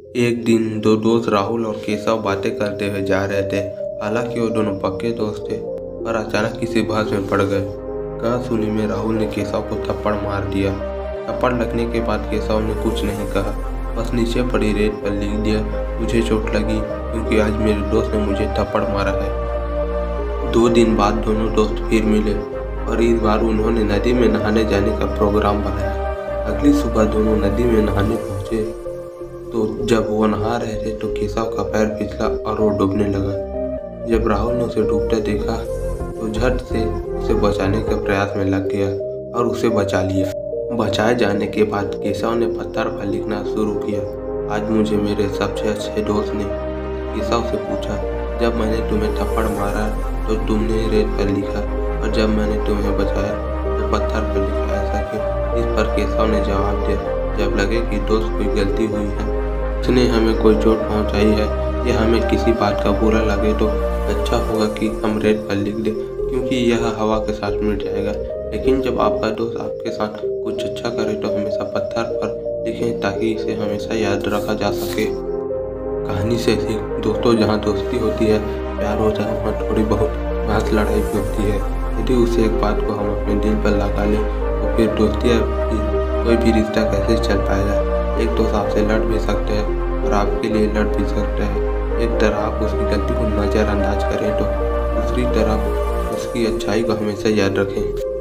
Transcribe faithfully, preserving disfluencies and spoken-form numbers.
एक दिन दो दोस्त राहुल और केशव बातें करते हुए जा रहे थे। हालांकि वो दोनों पक्के दोस्त थे, पर अचानक किसी बहस में पड़ गए। कहा सुनी में राहुल ने केशव को थप्पड़ मार दिया। थप्पड़ लगने के बाद केशव ने कुछ नहीं कहा, बस नीचे पड़ी रेत पर लिख दिया, मुझे चोट लगी क्योंकि आज मेरे दोस्त ने मुझे थप्पड़ मारा है। दो दिन बाद दोनों दोस्त फिर मिले और इस बार उन्होंने नदी में नहाने जाने का प्रोग्राम बनाया। अगली सुबह दोनों नदी में नहाने पहुंचे तो जब वो नहा रहे थे तो केशव का पैर फिसला और वो डूबने लगा। जब राहुल ने उसे डूबते देखा तो झट से उसे बचाने के प्रयास में लग गया और उसे बचा लिया। बचाए जाने के बाद केशव ने पत्थर पर लिखना शुरू किया। आज मुझे मेरे सबसे अच्छे दोस्त ने केशव से पूछा, जब मैंने तुम्हें थप्पड़ मारा तो तुमने रेत पर लिखा और जब मैंने तुम्हें बचाया तो पत्थर पर लिखा, ऐसा क्यों? इस पर केशव ने जवाब दिया, जब लगे कि दोस्त कोई गलती हुई है, उसने हमें कोई चोट पहुंचाई है या हमें किसी बात का बुरा लगे तो अच्छा होगा कि हम रेत पर लिख दें, क्योंकि यह हवा के साथ मिट जाएगा। लेकिन जब आपका दोस्त आपके साथ कुछ अच्छा करे तो हमेशा पत्थर पर लिखें ताकि इसे हमेशा याद रखा जा सके। कहानी से सीख, दोस्तों जहाँ दोस्ती होती है, प्यार होता है, वहाँ थोड़ी बहुत बहस लड़ाई भी होती है। यदि उसे एक बात को हम अपने दिल पर लगा लें तो फिर दोस्ती या फिर कोई भी रिश्ता कैसे चल पाएगा। एक दोस्त आपसे लड़ भी सकते हैं और आपके लिए लड़ भी सकते हैं। एक तरफ आप उसकी गलती को नज़रअंदाज करें तो दूसरी तरफ उसकी अच्छाई को हमेशा याद रखें।